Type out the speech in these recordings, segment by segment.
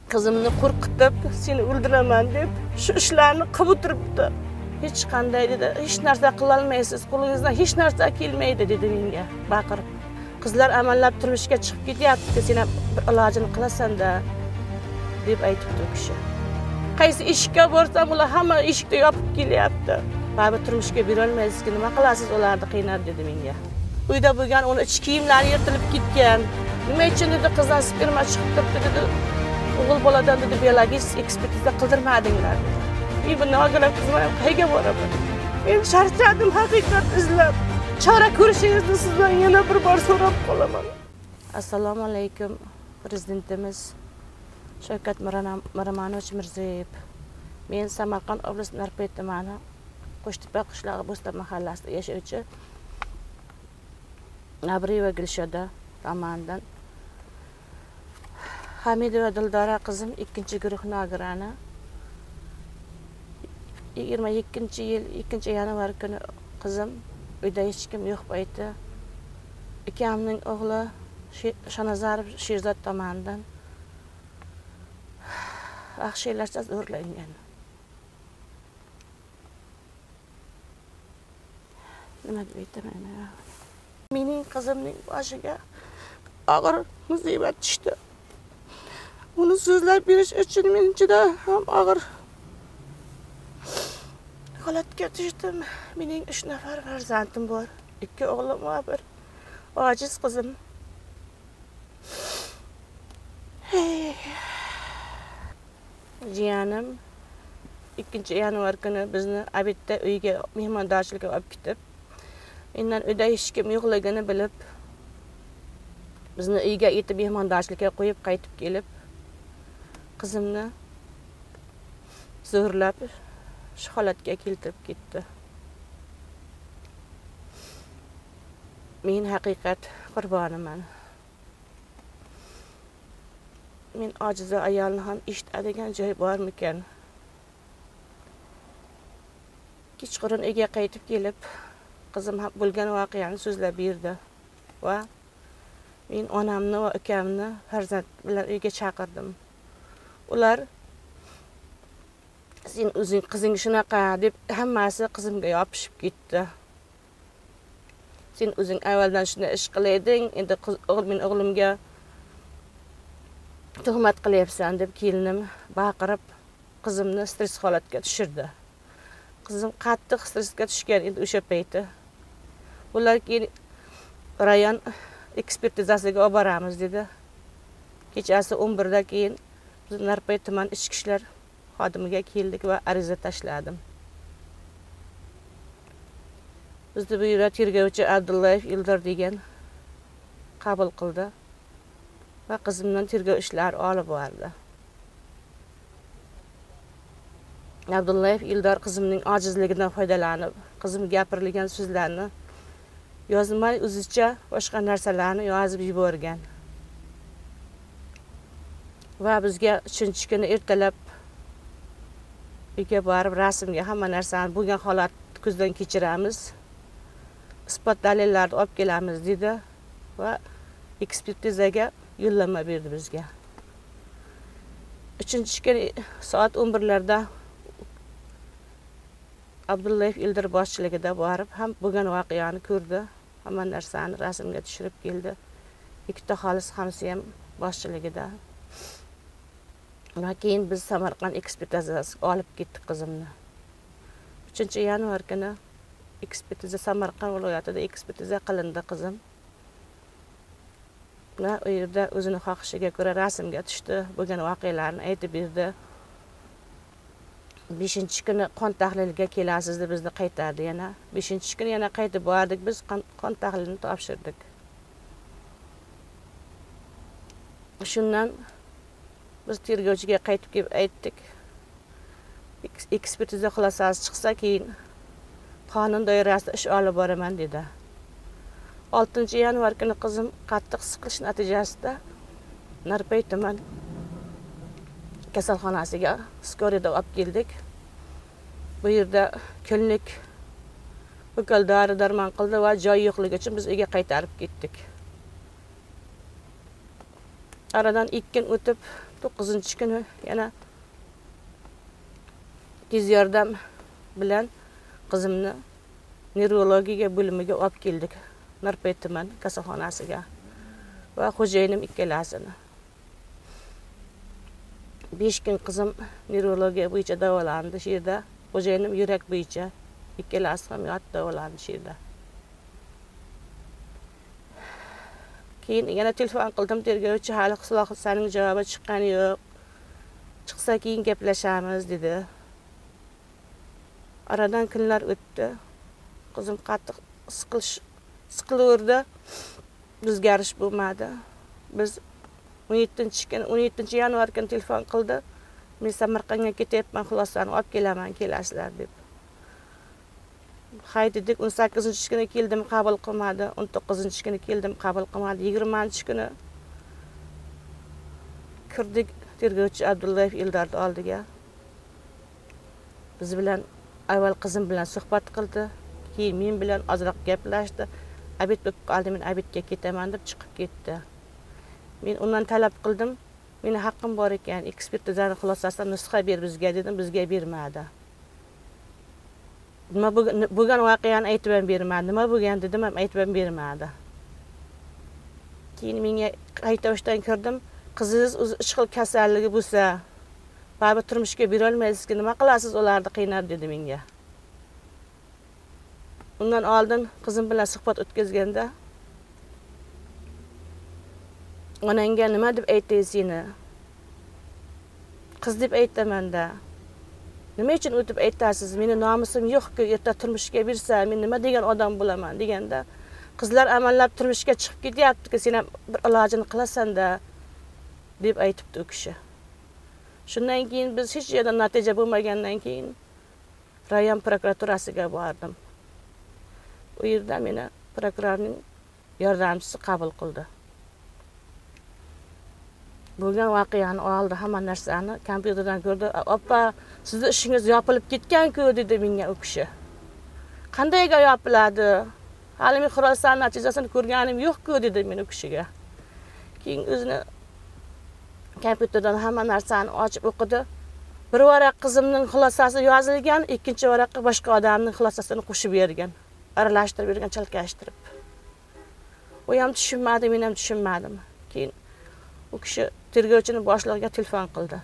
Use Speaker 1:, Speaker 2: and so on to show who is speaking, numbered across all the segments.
Speaker 1: Qizimni qo'rqitib, seni o'ldiraman deb, shu ishlarni qilib o'tiribdi. Hech qanday dedi, hech narsa qila olmaysiz, qo'lingizdan hech narsa kelmaydi dedi menga baqirib. Qizlar amallab turmushga chiqib ketyapti, sen ham bir ilojini qilasan-da deb aytibdi u kishi. Qaysi eshikka borsam, ular hamma eshikni yopib kelyapti. Baribir turmushga bera olmaysiz-ki, nima qilasiz ularni qiynab dedi menga. Uyda bo'lgan uni ichki kiyimlari yirtilib ketgan. Nima uchun dedi qizdan sperma chiqib turibdi dedi. O'g'il boladan dedi biologik ekspertiza qildirmadinglar. Bu nogiron qizim qayerga boraman? Men charchadim haqiqat izlab. Chora ko'rishingizni sizdan yana bir bor so'rab qolaman. Assalomu alaykum prezidentimiz Shavkat Miromonovich Mirziyoyev. Men Samarqand oblasi Narpay tumani Qo'shtepa qishlog'i Bo'ston mahallasida yashovchi Nabriyeva Gulshoda tomonidan Hamidova Dildora qizim 2-guruh nogirani 22-yil 2-yanvar kuni qizim uyda hech kim yo'q payti akamning o'g'li Shonazarov Sherzod tomonidan vahshiylarcha zo'rlangan. Nima deb aytaman? Mening qizimning boshiga og'ir musibat tushdi. Uni so'zlab berish uchun men juda ham og'ir holatga tushdim. Mening 3 nafar farzandim bor. 2 o'g'lim va 1 ojiz qizim. Jiyanim 2-yanvar kuni bizni Abidda uyga mehmondorchilikka olib ketib, mendan uyda hech kim yo'qligini bilib, bizni uyga yetib mehmondorchilikka qo'yib qaytib kelib, qizimni zo'rlab shu holatga keltirib ketdi. Men haqiqat qurboniman. Men ojiza ayolni ham eshitadigan joy bormikan? Kechqurun uyga qaytib kelib, qizim ham bo'lgan voqeani so'zlab berdi va men onamni va ukamni farzand bilan uyga chaqirdim. Ular sen o'zing qizing shunaqa deb hammasi qizimga yopishib ketdi. Sen o'zing avvaldan shunday ish qilading, endi men o'g'limga tuhmat qilyapsan deb kelinim baqirib qizimni stress holatga tushirdi. Qizim qattiq stressga tushgan edi o'sha payti. Ular keyin rayon ekspertizasiga olib boramiz dedi. Kechasi 11 dan keyin biz Narpay tuman ichki ishlar xodimiga keldik va ariza tashladim. Bizni bu yerda tergovchi Abdullayev Ildor degan qabul qildi va qizimdan tergov ishlari olib bordi. Abdullayev Ildor qizimning ojizligidan foydalanib, qizim gapirilgan so'zlarni yozmay o'zicha boshqa narsalarni yozib yuborgan. Va bizga 3-kuni ertalab uyga borib rasmga hamma narsani bo'lgan holat ko'zdan kechiramiz. Isbot dalillarni olib kelamiz dedi va ekspertizaga yo'llanma berdi bizga. 3-kuni soat 11larda Abdullayev Ildor boshchiligida borib ham bo'lgan voqeani ko'rdi. Hamma narsani rasmga tushirib keldi. 2 xolis hamsi ham boshchiligida. Va keyin biz Samarqand ekspertizasiga olib ketdik qizimni. 3-yanvar kuni ekspertiza Samarqand viloyatida ekspertiza qilindi qizim. Va u yerda o'zini xohishiga ko'ra rasmga tushdi, bo'lgan voqealarni aytib berdi. 5-kuni qon tahliliga kelasiz deb bizni qaytardi yana. 5-kuni yana qaytib bordik, biz qon tahlilini topshirdik. Shundan biz tergovchiga qaytib kelib aytdik. Ekspertiza xulosasi chiqsa keyin qonun doirasida ish olib boraman dedi. 6-yanvar kuni qizim qattiq siqilish natijasida Narpay tuman kasalxonasiga skorida olib keldik. Bu yerda kunlik ukol dori-darmon qildi va joy yo'qligi uchun biz uyga qaytarib ketdik. Aradan 2 kun o'tib 9-kuni yana tez yordam bilan qizimni neurologiya bo'limiga olib keldik. Narpay tuman kasalxonasiga va xo'jayinim ikkalasini. 5 kun qizim neurologiya bo'yicha davolandi shu yerda. Xo'jayinim yurak bo'yicha ikkalasi ham yotib davolandi shu yerda. Keyin yana telefon qildim tergovchi, hali Husaning javobi chiqqani yo'q. Chiqsa keyin gaplashamiz dedi. Aradan kunlar o'tdi. Qizim qattiq siqilaverdi. O'zgarish bo'lmadi. Biz 17 yanvar kuni telefon qildi. Men Samarqandga ketyapman, xulosani olib kelaman, kelasizlar deb. Hay dedik, 18-kuni keldim, qabul qilmadi. 19-kuni keldim, qabul qilmadi. 20-kuni kirdik tergovchi Abdullayev Eldorni oldiga. Biz bilan avval qizim bilan suhbat qildi, keyin men bilan ozroq gaplashdi. Abid bo'lib qoldi, men Abidga ketaman deb chiqib ketdi. Men undan talab qildim, meni haqqim bor ekan, ekspertizani xulosasidan nusxa ber bizga dedim, bizga bermadi. Nima bo'lgan voqeani aytib ham bermadi. Nima bo'lgan dedim, ham aytib ham bermadi. Keyin menga qaytavishdan kirdim, qizingiz o'zi ishqil kasalligi bo'lsa, baribir turmushga bera olmaysiz-ki, nima qilasiz ularni qiynab dedi menga. Undan oldin qizim bilan suhbat o'tkazganda onangga nima deb aytaysiz seni? Qiz deb aytaman-da. Nima uchun o'tib aytasiz? Meni nomusim yo'q-ku, erta turmushga bersa, men nima degan odam bo'laman deganda, qizlar amallab turmushga chiqib ketyapti-ku, sen ham bir ilojini qilasan-da deb aytibdi u kishi. Shundan keyin biz hech yerda natija bo'lmagandan keyin rayon prokuraturasiga bordim. U yerda meni prokurorning yordamchisi qabul qildi. Bo'lgan voqeani oldi, hamma narsani kompyuterdan ko'rdi. "Oppa, sizning ishingiz yopilib ketgan-ku" dedi menga u kishi. "Qandayga yopiladi? Hali men xulosa natijasini ko'rganim yo'q-ku" dedi men u kishiga. Keyin o'zini kompyuterdan hamma narsani ochib o'qidi. Bir varaq qizimning xulosasi yozilgan, ikkinchi varaqqa boshqa odamning xulosasini qo'shib bergan, aralashtirib bergan, chalkashtirib. U ham tushunmadi, men ham tushunmadim. Keyin u kishi tergovchining boshlig'iga telefon qildi.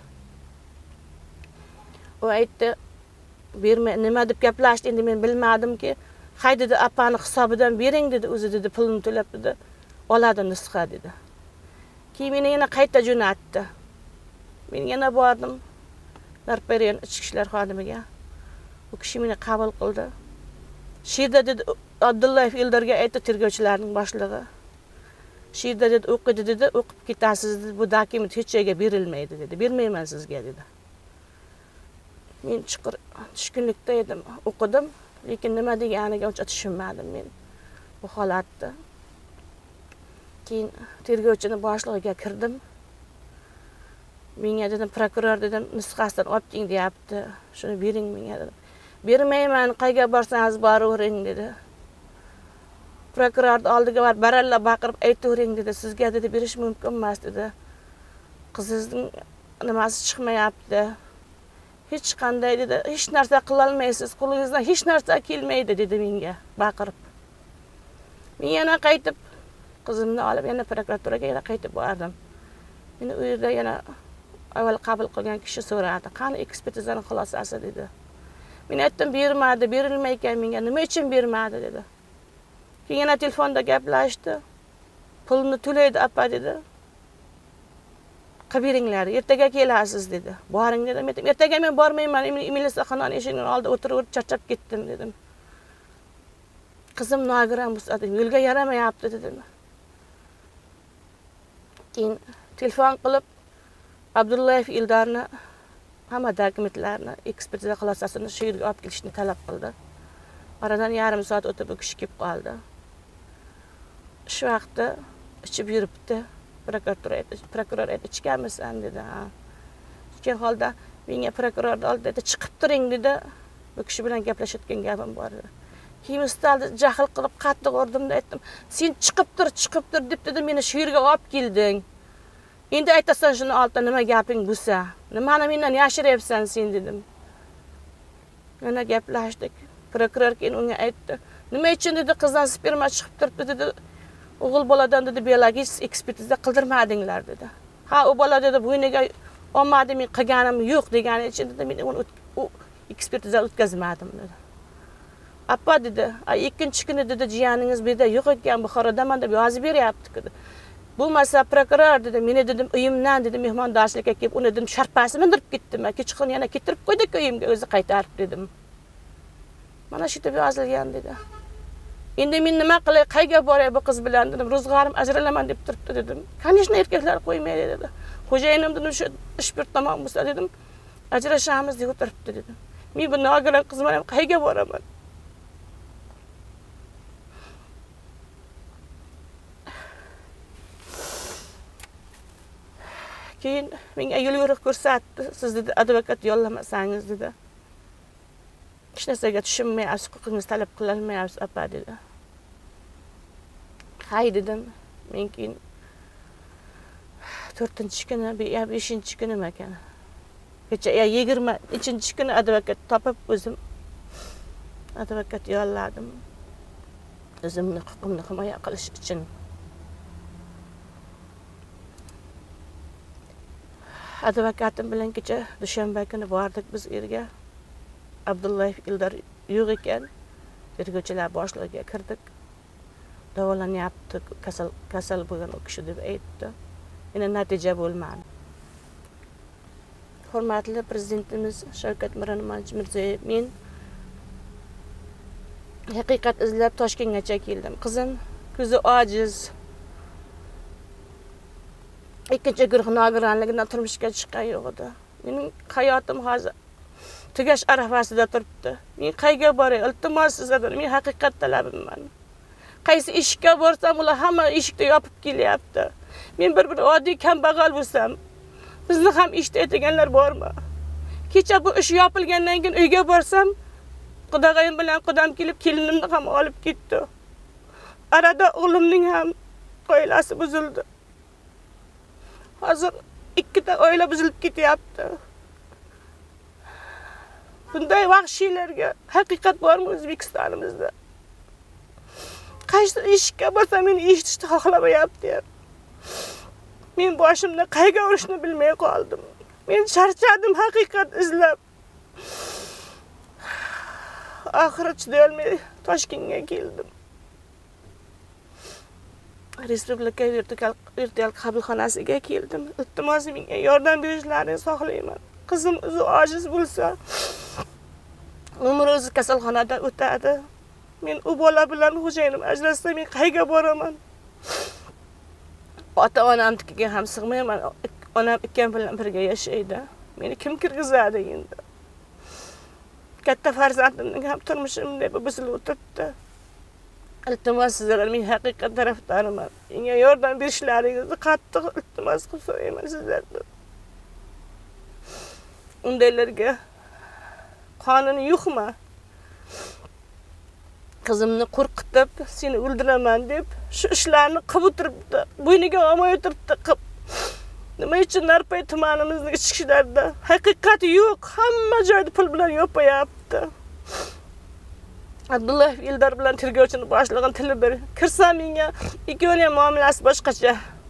Speaker 1: U aytdi, "Berma, nima deb gaplashdi, endi men bilmadim-ki. Hay dedi, apani hisobidan bering dedi, o'zi dedi, pulini to'lab dedi, oladi nusxa dedi." Keyin meni yana qayta jo'natdi. Men yana bordim Narpariyon ichki ishlar xodimiga. U kishi meni qabul qildi. Shida dedi, Abdullayev Eldorga aytdi tergovchilarning boshlig'i. Shida dedi, o'qidi dedi, o'qib ketasiz dedi, bu dokument hech joyga berilmaydi dedi. Bermayman sizga dedi. Men chuqur tushkunlikda edim, o'qidim, lekin nima deganiga uncha tushunmadim men bu holatda. Keyin tergovchining boshlig'iga kirdim. Menga dedim, prokuror dedim, nusxasidan olib king deyapti. Shuni bering menga dedim. Bermayman, qayga borsangiz boravering dedi. Prokurorning oldiga borib baralla baqirib aytavering dedi. Sizga dedi berish mumkin emas dedi. Qizingizning nimasi chiqmayapti. Hech qanday dedi, hech narsa qila olmaysiz, qo'lingizdan hech narsa kelmaydi dedi menga baqirib. Men yana qaytib qizimni olib yana prokuraturaga yana qaytib bordim. Meni u yerda yana avval qabul qilgan kishi so'radi, "Qani ekspertizaning xulosasi?" dedi. Men aytdim, "Bermadi, berilmay ekan menga. Nima uchun bermadi?" dedi. Keyin yana telefonda gaplashdi. "Pulni to'laydi appa" dedi. "Qilib beringlar, ertaga kelasiz" dedi. "Boring" dedim. "Ertaga men bormayman, militsiyaxonaning eshigining oldida o'tirib charchab ketdim" dedim. "Qizim nogiron bo'lsa, yo'lga yaramayapti" dedim. Keyin telefon qilib Abdullayev Eldorni hamma dokumentlarni, ekspertiza xulosasini shu yerga olib kelishni talab qildi. Oradan yarim soat o'tib u kishi kelib qoldi. Shu vaqtda ichib yuribdi. Prokuror aytdi, "Ichganmisan" dedi. "Ha." Ichgan holda menga prokurorning oldida "Chiqib turing" dedi. Bu kishi bilan gaplashayotgan gapim bor edi. Keyin ustalni jahl qilib qattiq urdim-da aytdim, "Sen chiqib tur deb dedi, meni shu yerga olib kelding. Endi aytasan shuni oltida nima gaping bo'lsa, nimani mendan yashiryapsan sen dedim. Yana gaplashdik. Prokuror keyin unga aytdi. Nima uchun dedi qizdan sperma chiqib turibdi dedi. O'g'il boladan dedi biologik ekspertiza qildirmadinglar dedi. Ha, u bola dedi bo'yniga olmadi, men qilganim yo'q degani uchun dedi men uni ekspertiza o'tkazmadim dedi. Appa dedi, ikkinchi kuni dedi jiyaningiz bu yerda yo'q ekan, Buxorodaman deb yozib beryapti dedi. Bo'lmasa prokuror dedi, meni dedim uyimdan dedi mehmondoshlikka kelib, uni dedim sharpasi mindirib ketdim. Kechqurun yana ketirib qo'ydik uyimga o'zi qaytarib dedim. Mana shu deb yozilgan dedi. Endi men nima qilay, qayga boray bu qiz bilan dedim. Ro'zg'orim ajralaman deb turibdi dedim. Kanishni erkaklar qo'ymaydi dedi. Xo'jayinim dedim shu ish bir tamom bo'lsa dedim, ajrashamiz deb o'tiribdi dedim. Men bu nogiron qiz bilan qayga boraman? Keyin menga yo'l-yo'riq ko'rsatdi. Siz dedi advokat yollamasangiz dedi. Hech narsaga tushunmayapsiz, huquqingizni talab qila olmayapsiz apa dedi. Hay dedim. Men keyin 4-kuni, 5-kuni ekan. Kecha 20-kuni advokat topib o'zim advokat yolladim. O'zimni huquqimni himoya qilish uchun. Advokatim bilan kecha dushanba kuni bordik biz yerga. Abdullayev Ildar yo'q ekan. Tergovchilar boshlig'iga kirdik. Davolanyapti, kasal bo'lgan u kishi deb aytdi. Yana natija bo'lmadi. Hurmatli prezidentimiz Shavkat Mirziyoyev, men haqiqat izlab Toshkentgacha keldim. Qizim ko'zi ojiz. Ikkinchi guruh nogironligidan turmushga chiqqan yo'q edi. Mening hayotim hozir tugash arafasida turibdi. Men qayga boray? Iltimos sizlardan men haqiqat talabiman. Qaysi ishga borsam ular hamma eshikni yopib kelyapti. Men bir oddiy kambag'al bo'lsam, bizni ham eshitadiganlar bormi? Kecha bu ish yopilgandan keyin uyga borsam, qudag'ayim bilan qudam kelib kelinimni ham olib ketdi. Arada o'g'limning ham oilasi buzildi. Hozir ikkita oila buzilib ketyapti. Bunday vahshiylarga haqiqat bormi O'zbekistonimizda? Qaysi ishga borsam meni eshitishni xohlamayapti. Men boshimda qayga urishni bilmay qoldim. Men charchadim haqiqat izlab. Oxiri chidolmay Toshkentga keldim. Respublika virtual qabulxonasiga keldim. Iltimos menga yordam berishlarini xohlayman. Qizim o'zi ojiz bo'lsa, umri o'zi kasalxonada o'tadi. Men u bola bilan xo'jayinim ajrashsa men qayga boraman? Ota-onamnikiga ham sig'mayman. Onam ikkam bilan birga yashaydi. Meni kim kirgizadi endi? Katta farzandimning ham turmushi bunday buzilib o'tiribdi. Iltimos sizlarga men haqiqat tarafdoriman. Menga yordam berishlaringizni qattiq iltimos qilib so'rayman sizlardan. Undaylarga qonun yo'qmi? Qizimni qo'rqitib, seni o'ldiraman deb shu ishlarni qilib o'tiribdi. Bo'yniga olmay o'tiribdi. Nima uchun Narpay tumanimizning ichkilarida haqiqat yo'q, hamma joyda pul bilan yopayapti. Abdullayev Ildar bilan tergovchini boshlig'ini tili bir. Kirsam menga ikkovining muomalasi boshqacha.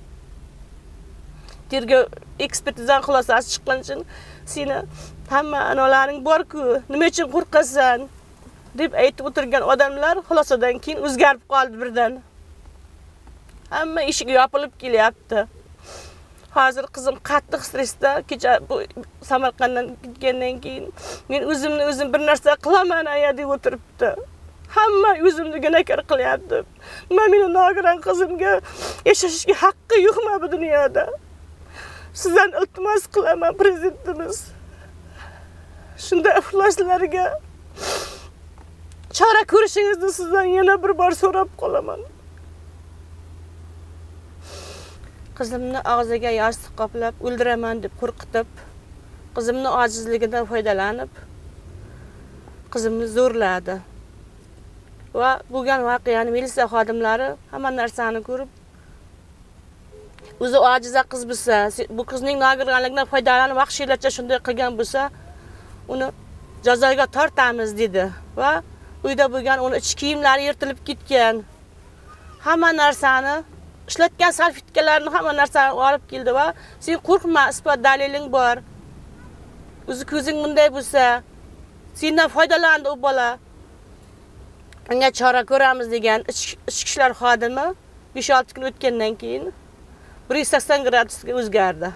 Speaker 1: Tergov ekspertizaning xulosasi chiqqan uchun seni hamma anolaring bor-ku, nima uchun qo'rqasan deb aytib o'tirgan odamlar xulosadan keyin o'zgarib qoldi birdan. Hamma eshik yopilib kelyapti. Hozir qizim qattiq stressda, kecha bu Samarqanddan ketgandan keyin men o'zim bir narsa qilaman deb o'tiribdi. Hamma o'zimni gunohkor qilyapti. Nima meni nogiron qizimga yashashga haqqi yo'qmi bu dunyoda? Sizdan iltimos qilaman prezidentimiz. Shunday ifloslarga chora ko'rishingizni sizdan yana bir bor so'rab qolaman. Qizimni og'ziga yostiq qoplab o'ldiraman deb qo'rqitib, qizimni ojizligidan foydalanib, qizimni zo'rladi. Va bo'lgan voqeani militsiya xodimlari hamma narsani ko'rib, o'zi ojiza qiz bo'lsa, bu qizning nogironligidan foydalanib vahshiylarcha shunday qilgan bo'lsa, uni jazoga tortamiz dedi va uyda bo'lgan uni ichki kiyimlari yirtilib ketgan. Hamma narsani, ishlatgan salfetkalarni hamma narsani olib keldi va sen qo'rqma, isbot daliling bor. O'zi ko'zing bunday bo'lsa, sendan foydalandi u bola. Unga chora ko'ramiz degan ichki ishlar xodimi 5-6 kun o'tgandan keyin 180 gradusga o'zgardi.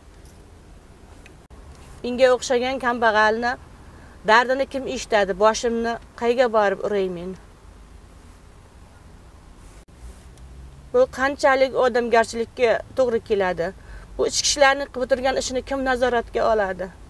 Speaker 1: Menga o'xshagan kambag'alni dardini kim eshitadi? Boshimni qayga borib uraymen? Bu qanchalik odamgarchilikka to'g'ri keladi? Bu ichki ishlarni qilib turgan ishini kim nazoratga oladi?